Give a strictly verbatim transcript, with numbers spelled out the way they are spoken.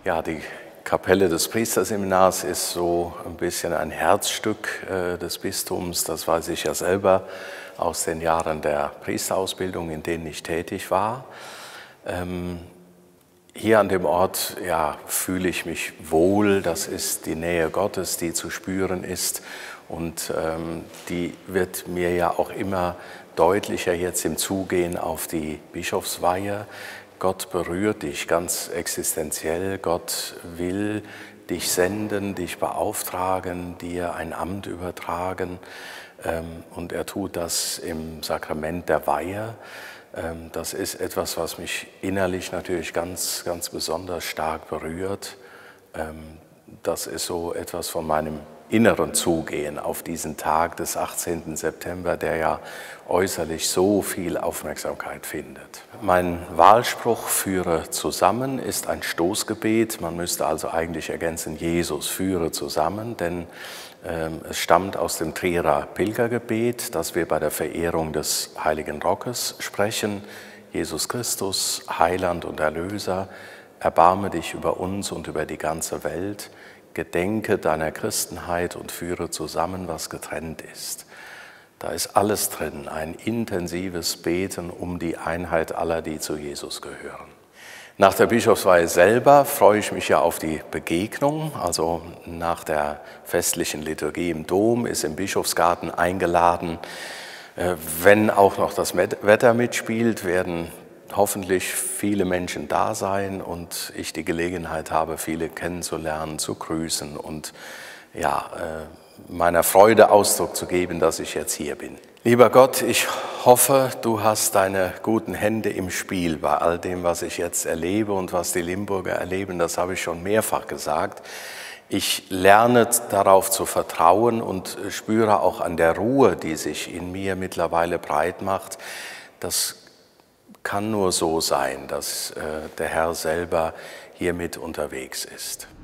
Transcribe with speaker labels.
Speaker 1: Ja, die Kapelle des Priesterseminars ist so ein bisschen ein Herzstück äh, des Bistums. Das weiß ich ja selber aus den Jahren der Priesterausbildung, in denen ich tätig war. Ähm, hier an dem Ort ja, fühle ich mich wohl. Das ist die Nähe Gottes, die zu spüren ist. Und ähm, die wird mir ja auch immer deutlicher jetzt im Zugehen auf die Bischofsweihe. Gott berührt dich ganz existenziell. Gott will dich senden, dich beauftragen, dir ein Amt übertragen. Und er tut das im Sakrament der Weihe. Das ist etwas, was mich innerlich natürlich ganz, ganz besonders stark berührt. Das ist so etwas von meinem inneren Zugehen auf diesen Tag des achtzehnten September, der ja äußerlich so viel Aufmerksamkeit findet. Mein Wahlspruch "Führe zusammen" ist ein Stoßgebet. Man müsste also eigentlich ergänzen: Jesus, führe zusammen, denn ähm, es stammt aus dem Trierer Pilgergebet, das wir bei der Verehrung des Heiligen Rockes sprechen. Jesus Christus, Heiland und Erlöser, erbarme dich über uns und über die ganze Welt. Gedenke deiner Christenheit und führe zusammen, was getrennt ist. Da ist alles drin, ein intensives Beten um die Einheit aller, die zu Jesus gehören. Nach der Bischofsweihe selber freue ich mich ja auf die Begegnung. Also nach der festlichen Liturgie im Dom ist im Bischofsgarten eingeladen. Wenn auch noch das Wetter mitspielt, werden hoffentlich viele Menschen da sein und ich die Gelegenheit habe, viele kennenzulernen, zu grüßen und ja, meiner Freude Ausdruck zu geben, dass ich jetzt hier bin. Lieber Gott, ich hoffe, du hast deine guten Hände im Spiel bei all dem, was ich jetzt erlebe und was die Limburger erleben. Das habe ich schon mehrfach gesagt. Ich lerne darauf zu vertrauen und spüre auch an der Ruhe, die sich in mir mittlerweile breit macht, dass kann nur so sein, dass äh, der Herr selber hier mit unterwegs ist.